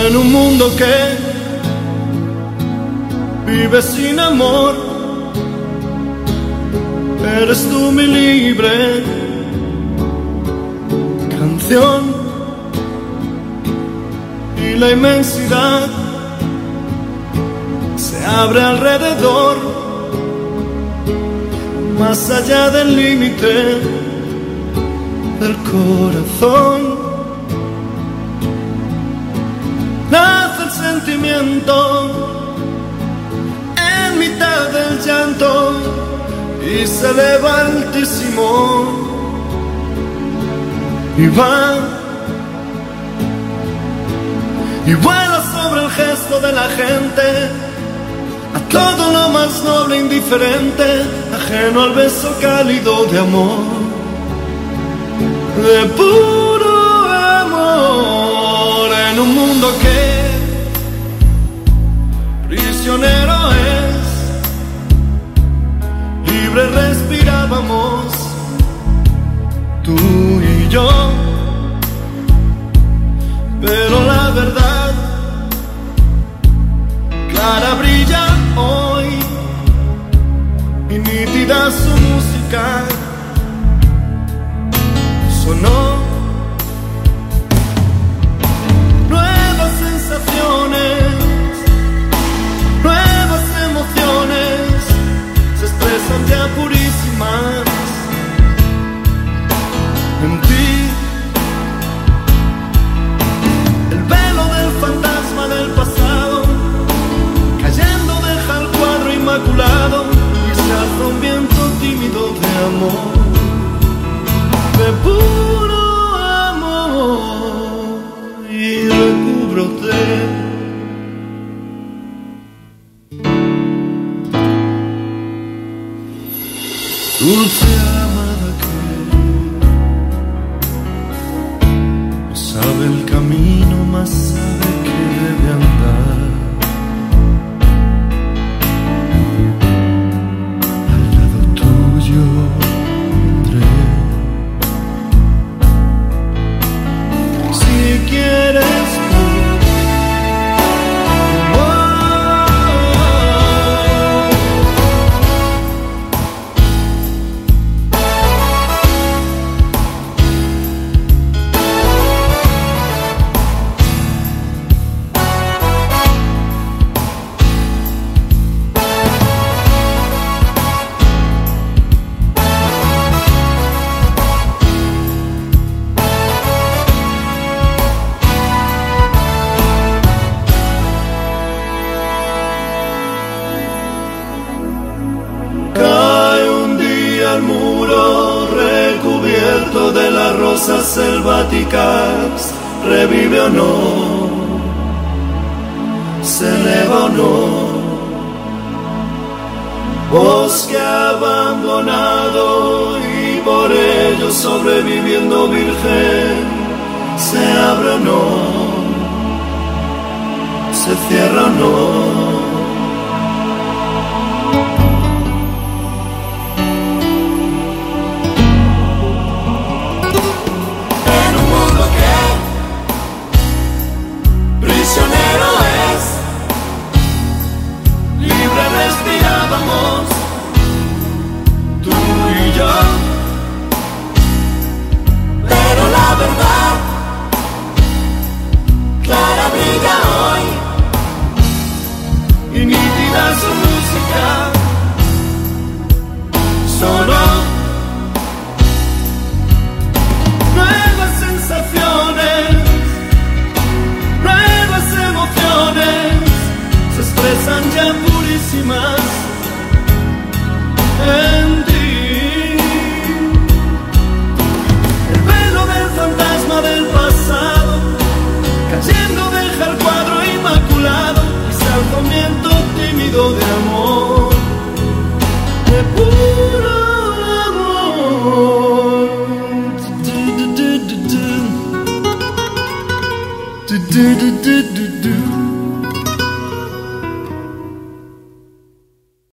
En un mundo que vive sin amor, eres tú mi libre canción, y la inmensidad se abre alrededor, más allá del límite del corazón. Nace el sentimiento en mitad del llanto y se eleva altísimo y va y vuela sobre el gesto de la gente, a todo lo más noble e indiferente, ajeno al beso cálido de amor, de puro amor. En un mundo que prisionero es, libre respirábamos tú y yo, pero la verdad clara brilla hoy y nítida su música sonó. Nuevas sensaciones, nuevas emociones se expresan ya purísimas en ti. El velo del fantasma del pasado cayendo deja el cuadro inmaculado y se alza un viento tímido de amor, de puro amor, y recúbrote. Dulce amada que no sabe el camino, más sabe que debe andar. Al lado tuyo vendré. Si quieres el muro recubierto de las rosas selváticas, revive o no, se eleva o no, bosque abandonado y por ello sobreviviendo virgen, se abre o no, se cierra o no. Respirábamos tú y yo, pero la verdad clara brilla hoy y nítida su música sonó. Nuevas sensaciones, nuevas emociones se expresan ya purísimas en ti. El velo del fantasma del pasado cayendo deja el cuadro inmaculado y se alza un viento tímido de amor, de puro amor. Du, du, du, du, du. Du, du, du, du, du, du.